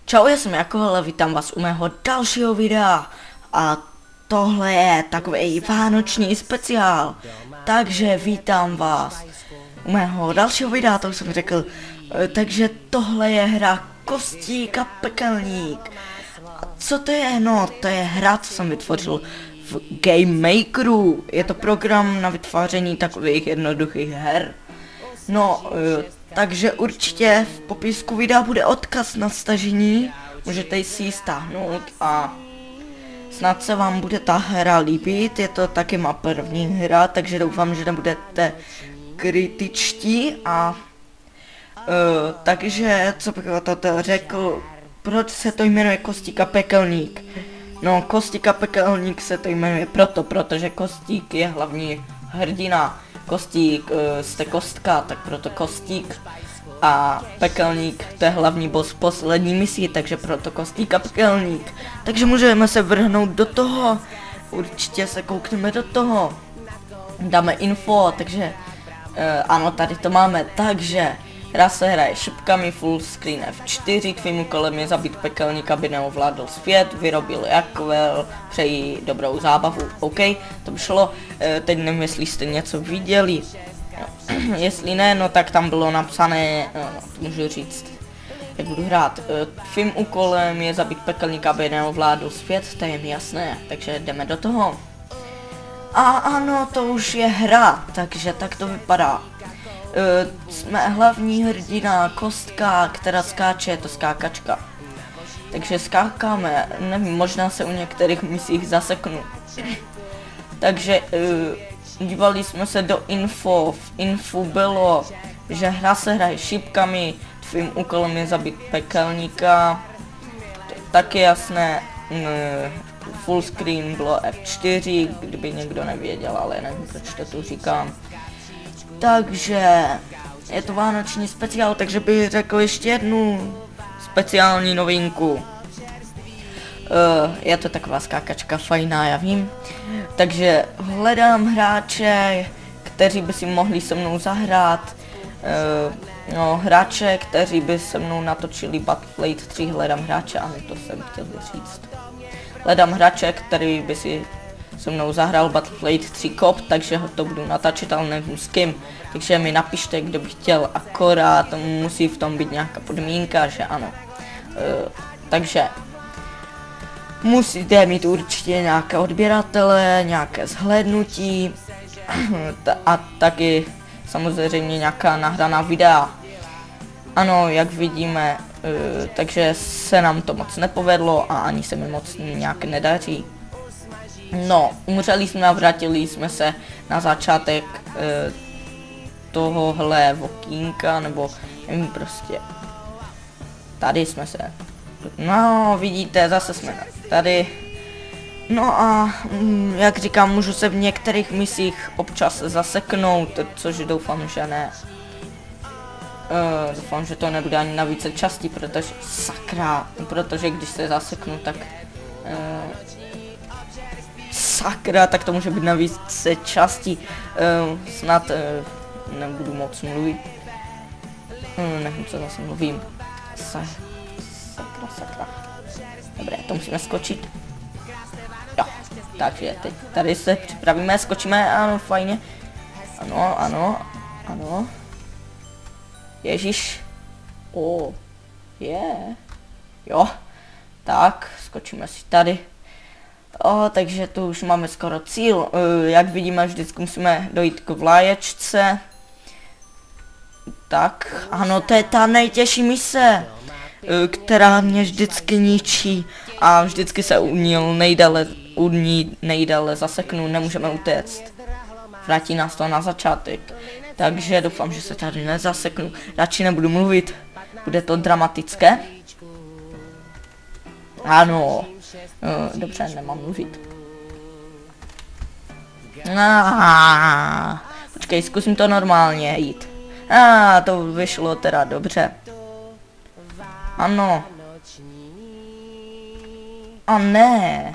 Čau, já jsem Jako, vítám vás u mého dalšího videa a tohle je takový vánoční speciál, takže vítám vás u mého dalšího videa, to už jsem řekl, takže tohle je hra Kostík a pekelník. A co to je? No, to je hra, co jsem vytvořil v Game Makeru, je to program na vytváření takových jednoduchých her. No, takže určitě v popisku videa bude odkaz na stažení, můžete si ji stáhnout a snad se vám bude ta hra líbit, je to taky má první hra, takže doufám, že nebudete kritičtí a takže co bych o toto řekl, proč se to jmenuje Kostík a pekelník? No, Kostík a pekelník se to jmenuje protože Kostík je hlavní hrdina. Kostík, jste kostka, tak proto Kostík. A pekelník, to je hlavní boss poslední misí, takže proto Kostík a pekelník. Takže můžeme se vrhnout do toho. Určitě se koukneme do toho. Dáme info, takže ano, tady to máme, takže hra se hraje šipkami, full screen F4, tvým úkolem je zabít pekelníka, aby neovládl svět, vyrobil Jakvel, přeji dobrou zábavu, OK, to by šlo, teď nevím, jestli jste něco viděli, jestli ne, no tak tam bylo napsané, to můžu říct, jak budu hrát, tvým úkolem je zabít pekelníka, aby neovládl svět, to je mi jasné, takže jdeme do toho. A ano, to už je hra, takže tak to vypadá. Jsme hlavní hrdina Kostka, která skáče, je to skákačka. Takže skákáme, nevím, možná se u některých misích zaseknu. Takže dívali jsme se do info, v infu bylo, že hra se hraje šipkami, tvým úkolem je zabít pekelníka, taky jasné, full screen bylo F4, kdyby někdo nevěděl, ale nevím, proč to tu říkám. Takže je to vánoční speciál, takže bych řekl ještě jednu speciální novinku. Je to taková skákačka fajná, já vím. Takže hledám hráče, kteří by si mohli se mnou zahrát. No, hráče, kteří by se mnou natočili Battlefield 3, hledám hráče, ano, to jsem chtěl říct. Hledám hráče, který by si se mnou zahrál Battlefield 3 Cop, takže to budu natáčet, ale nevím s kým. Takže mi napište, kdo by chtěl, akorát musí v tom být nějaká podmínka, že ano. Takže musíte mít určitě nějaké odběratele, nějaké zhlédnutí a taky samozřejmě nějaká nahraná videa. Ano, jak vidíme, takže se nám to moc nepovedlo a ani se mi moc nějak nedaří. No, umřeli jsme a vrátili jsme se na začátek tohohle okýnka, nebo nevím, prostě. Tady jsme se. No, vidíte, zase jsme tady. No a jak říkám, můžu se v některých misích občas zaseknout, což doufám, že ne. Doufám, že to nebude ani na více části, protože sakra, protože když se zaseknu, tak sakra, tak to může být na více části. Snad nebudu moc mluvit. Nevím, co zase mluvím. Sakra. Dobré, to musíme skočit. Jo, takže teď tady se připravíme, skočíme, ano, fajně. Ano. Ježíš. Jo, tak, skočíme si tady. Takže tu už máme skoro cíl. Jak vidíme, vždycky musíme dojít k vlaječce. Tak, ano, to je ta nejtěžší mise, která mě vždycky ničí a vždycky se u ní nejdále zaseknu, nemůžeme utéct. Vrátí nás to na začátek, takže doufám, že se tady nezaseknu. Radši nebudu mluvit, bude to dramatické. Ano, dobře, nemám mluvit. Počkej, zkusím to normálně jít. To vyšlo teda dobře. Ano. A ne.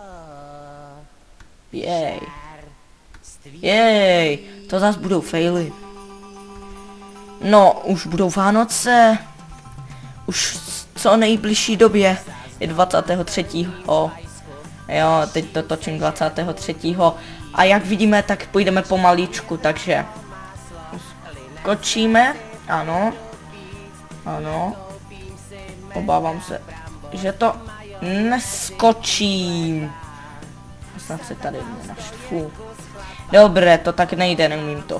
Jej, to zas budou faily. No, už budou Vánoce. Už co nejbližší době je 23. Jo, teď to točím 23. A jak vidíme, tak půjdeme pomaličku, takže skočíme, ano, ano, obávám se, že to neskočím. Snad se tady nenaštvu. Dobré, to tak nejde, neumím to.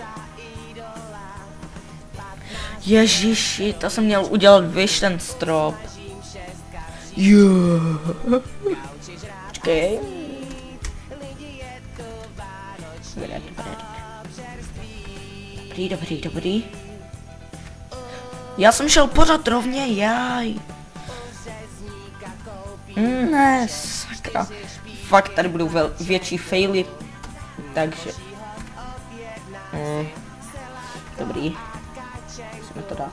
Ježiši, to jsem měl udělat, víš, ten strop. Počkej. Dobrý. Já jsem šel pořád rovně, jaj. Ne, sakra. Fakt tady budou větší faily. Takže. Dobrý. Musíme to dát.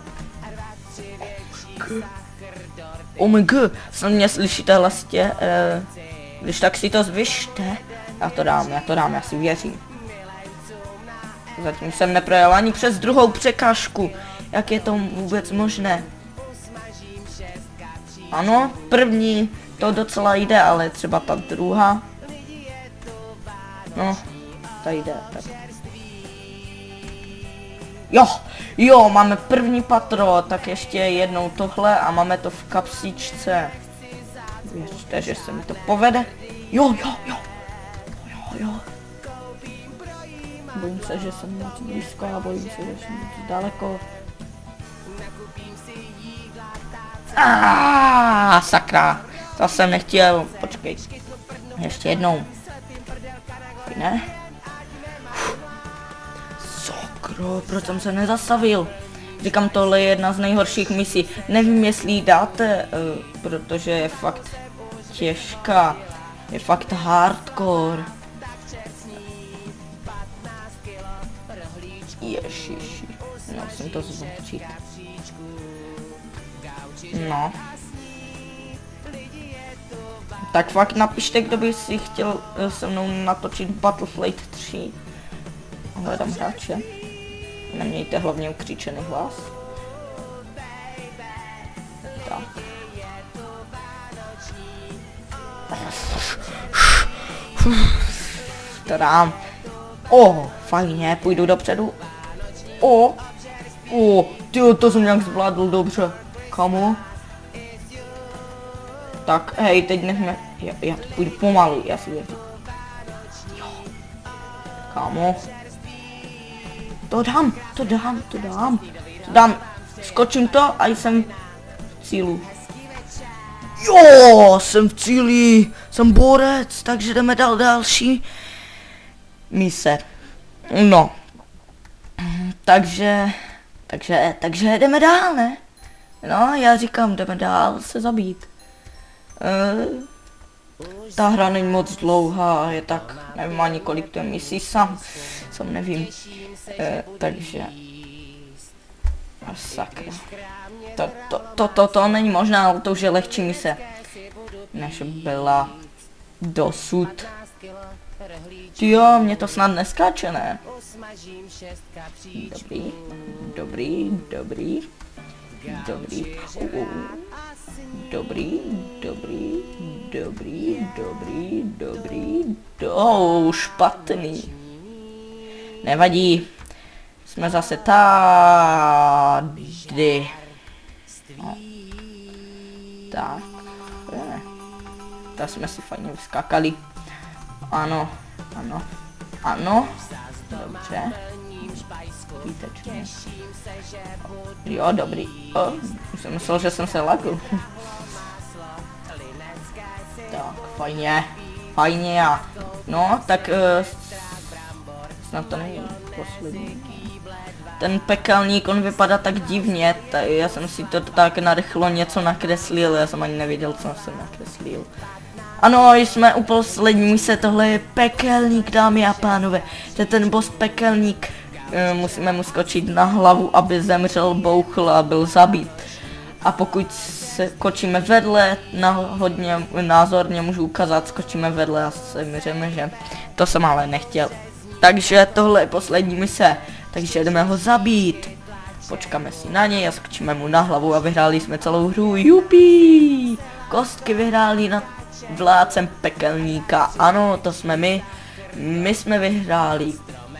Oh my god, snad mě slyšíte hlasitě. Když tak si to zvyšte. Já to dám, já si věřím. Zatím jsem neprojel ani přes druhou překážku. Jak je to vůbec možné? Ano, první to docela jde, ale třeba ta druhá. No, ta jde. Tak. Jo, máme první patro, tak ještě jednou tohle a máme to v kapsičce. Věřte, že se mi to povede. Jo. Bojím se, že jsem moc blízko a bojím se, že jsem moc daleko. Sakra, to jsem nechtěl, počkej. Ještě jednou. Ne? Sakro, proč jsem se nezastavil? Říkám, tohle je jedna z nejhorších misí. Nevím, jestli ji dáte, protože je fakt těžká. Je fakt hardcore. Ježiši, musím to zvětšit. No. Tak fakt napište, kdo by si chtěl se mnou natočit Battleflight 3. Hledám hráče. Nemějte hlavně ukřičený hlas. Tak. To dám. Fajně, půjdu dopředu. Tyjo, to jsem nějak zvládl dobře. Kamo? Tak, hej, teď nechme. Já to půjdu pomalu, já si věřím. Jo. Kamo? To dám. Skočím to a jsem v cílu. Jo, jsem v cíli. Jsem borec, takže jdeme dál další mise. No. Takže jdeme dál, ne? No, já říkám, jdeme dál se zabít. Ta hra není moc dlouhá, je tak, nevím ani kolik to je misí, sám nevím. Takže... sakra. To není možná, ale to už je lehčí mise, než byla dosud. Jo, mě to snad neskáče, ne? Dobrý. Špatný. Nevadí. Jsme zase tady. No. Tak. Tak jsme si fajně vyskakali. Ano. Dobře. Výtečně. Jo, dobrý. Jsem myslel, že jsem se lagl. Tak, fajně. No, tak snad to není poslední. Ten pekelník, on vypadá tak divně, já jsem si to tak narychlo něco nakreslil, já jsem ani nevěděl, co jsem nakreslil. Ano, jsme u poslední mise, tohle je pekelník, dámy a pánové. To je ten boss pekelník. Musíme mu skočit na hlavu, aby zemřel, bouchl a byl zabít. A pokud se skočíme vedle, hodně názorně můžu ukázat, skočíme vedle a zemřeme, že to jsem ale nechtěl. Takže tohle je poslední mise, takže jdeme ho zabít. počkáme si na něj a skočíme mu na hlavu a vyhráli jsme celou hru, jupí! Kostky vyhráli nad vládcem pekelníka, ano, to jsme my jsme vyhráli.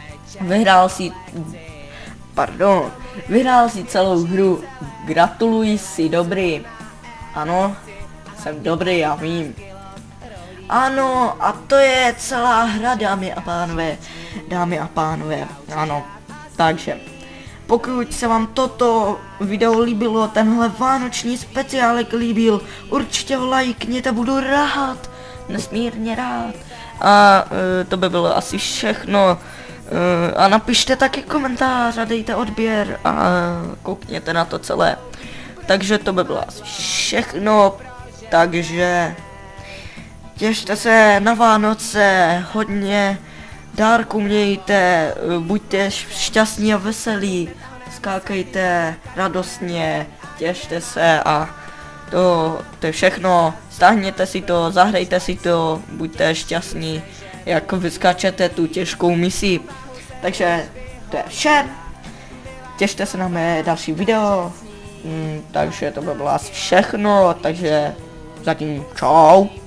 Vyhrál si celou hru, gratuluji si, dobrý. Ano, jsem dobrý, já vím. Ano, a to je celá hra, dámy a pánové, ano. Takže, pokud se vám toto video líbilo, tenhle vánoční speciálek líbil, určitě ho lajkněte, budu rád, nesmírně rád. A to by bylo asi všechno. A napište taky komentář a dejte odběr a koukněte na to celé. Takže to by bylo asi všechno, takže těšte se na Vánoce, hodně dárků mějte, buďte šťastní a veselí, skákejte radostně, těšte se a to je všechno, stáhněte si to, zahrajte si to, buďte šťastní, jak vyskačete tu těžkou misi. Takže to je vše, těšte se na mé další video, takže to by bylo asi všechno, takže zatím čau.